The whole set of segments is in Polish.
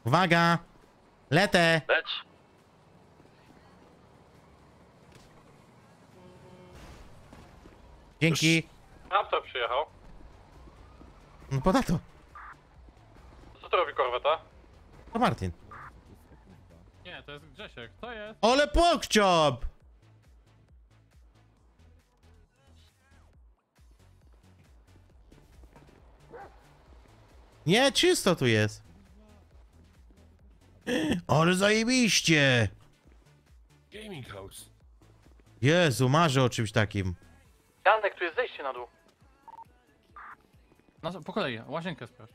Uwaga! Lecę! Leć. Dzięki. Raptor przyjechał. No poda to. Co to robi korweta? To Martin. Nie, to jest Grzesiek. To jest. Ale pokciop! Nie, czysto tu jest. Ale zajebiście! Gaming house. Jezu, marzę o czymś takim. Janek, tu jest zejście na dół. No, po kolei, łazienkę sprawdź.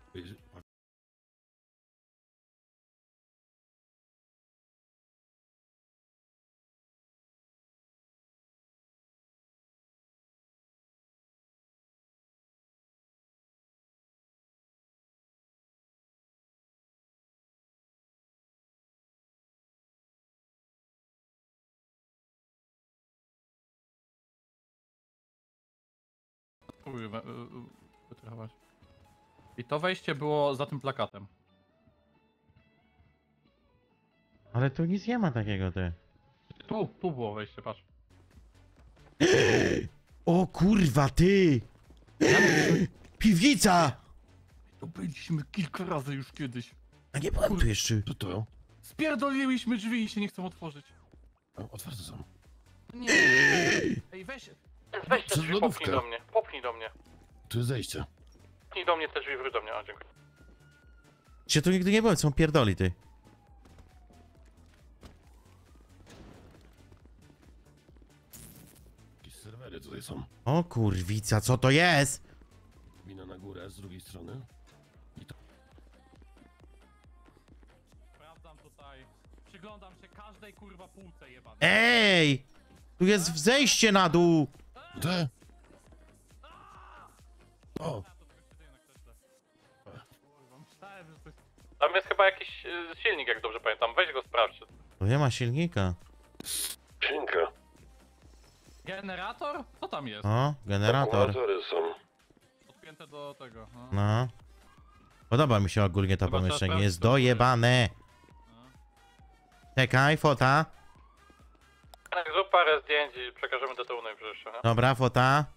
Kurwa, wytrochać. I to wejście było za tym plakatem. Ale tu nic nie ma takiego, ty. Tu było wejście, patrz. O kurwa, ty! Piwnica! To byliśmy kilka razy już kiedyś. A nie byłem tu jeszcze. Co to? Spierdoliliśmy drzwi i się nie chcą otworzyć. Otwarte są. Nie. Ej, weź te Przez drzwi, lodówkę. popchnij do mnie. Tu jest zejście. Popchnij do mnie te drzwi, wróć do mnie, o dziękuję. Czy tu nigdy nie byłem, są pierdoli, ty. Jakieś serwery tutaj są. O kurwica, co to jest? Wina na górę z drugiej strony. Sprawdzam tutaj. Przyglądam się każdej kurwa półce jebanej. Ej! Tu jest zejście na dół! Te? O! Tam jest chyba jakiś silnik, jak dobrze pamiętam. Weź go sprawdź. Tu nie ma silnika. Skrzynka. Generator? Co tam jest? O, generator. Akumulatory są. Podpięte do tego. No. No. Podoba mi się ogólnie to Chyba trzeba pomieszczenie, sprawdzić, jest co to dojebane. No. Czekaj, fota. Zrób parę zdjęć i przekażemy do tyłu najwyższego. Dobra, fota.